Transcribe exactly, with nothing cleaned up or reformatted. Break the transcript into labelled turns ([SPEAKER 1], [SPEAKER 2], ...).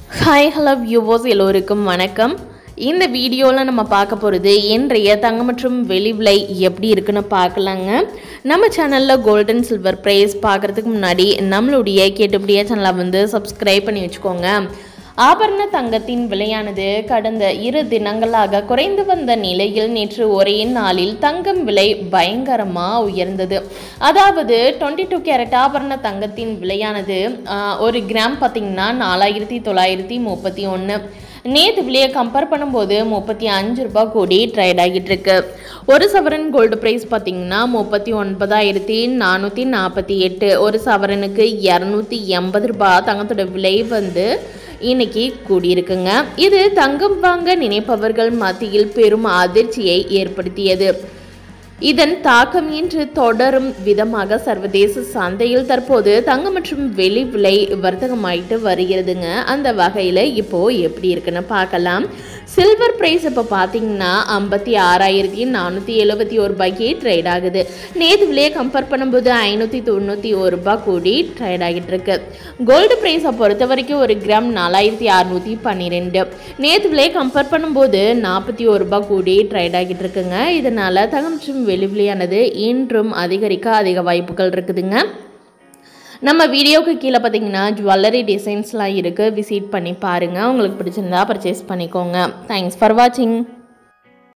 [SPEAKER 1] Hi hello viewers எல்லோருக்கும் வணக்கம். இந்த வீடியோவில் நம்ம பார்க்க போகிறது இன்றைய தங்கம் மற்றும் வெள்ளி விலை எப்படி இருக்குன்னு பார்க்கலாங்க. நம்ம சேனலில் கோல்டன் சில்வர் ப்ரைஸ் பார்க்குறதுக்கு முன்னாடி நம்மளுடைய கேட்டுப்படியே சேனலை வந்து சப்ஸ்கிரைப் பண்ணி வச்சுக்கோங்க. ஆபரண தங்கத்தின் விலையானது கடந்த இரு தினங்களாக குறைந்து வந்த நிலையில் நேற்று ஒரே நாளில் தங்கம் விலை பயங்கரமாக உயர்ந்தது. அதாவது டுவெண்ட்டி டூ கேரட் ஆபரண தங்கத்தின் விலையானது ஒரு கிராம் பார்த்திங்கன்னா நாலாயிரத்தி தொள்ளாயிரத்தி முப்பத்தி ஒன்று நேற்று விலையை கம்பேர் பண்ணும்போது முப்பத்தி அஞ்சு ரூபாய் கூடி ட்ரேட் ஆகிட்டு இருக்கு. ஒரு சவரன் கோல்டு ப்ரைஸ் பார்த்திங்கன்னா முப்பத்தி ஒன்பதாயிரத்தி நானூற்றி நாற்பத்தி எட்டு ஒரு சவரனுக்கு இரநூத்தி எண்பது ரூபாய் தங்கத்தோட விலை வந்து இன்னைக்கு கூடியிருக்குங்க. இது தங்கம் வாங்க நினைப்பவர்கள் மத்தியில் பெரும் அதிர்ச்சியை ஏற்படுத்தியது. இதன் தாக்கம் இன்று தொடரும் விதமாக சர்வதேச சந்தையில் தற்போது தங்கம் மற்றும் வெள்ளி விலை வர்த்தகமாயிட்டு வருகிறதுங்க. அந்த வகையில் இப்போ எப்படி இருக்குன்னு பார்க்கலாம். சில்வர் ப்ரைஸ் இப்போ பார்த்தீங்கன்னா ஐம்பத்தி ஆறாயிரத்தி நானூற்றி எழுபத்தி ஒரு ரூபாய்க்கு ட்ரேட் ஆகுது. நேற்று விலையை கம்பேர் பண்ணும்போது ஐநூற்றி தொண்ணூற்றி ஒரு ரூபாய் கூடி ட்ரேட் ஆகிட்டு இருக்கு. கோல்டு ப்ரைஸை பொறுத்த வரைக்கும் ஒரு கிராம் நாலாயிரத்தி அறுநூற்றி பன்னிரெண்டு நேற்று விலையை கம்பேர் பண்ணும்போது நாற்பத்தி ஒரு ரூபாய் கூடி ட்ரேட் ஆகிட்டு இருக்குங்க. இதனால தங்கம் மற்றும் வெள்ளி விலையானது இன்றும் அதிகரிக்க அதிக வாய்ப்புகள் இருக்குதுங்க. நம்ம வீடியோவுக்கு கீழே பார்த்தீங்கன்னா ஜுவல்லரி டிசைன்ஸ்லாம் இருக்குது, விசிட் பண்ணி பாருங்கள். உங்களுக்கு பிடிச்சிருந்தா பர்ச்சேஸ் பண்ணிக்கோங்க. தேங்க்ஸ் ஃபார் வாட்சிங்.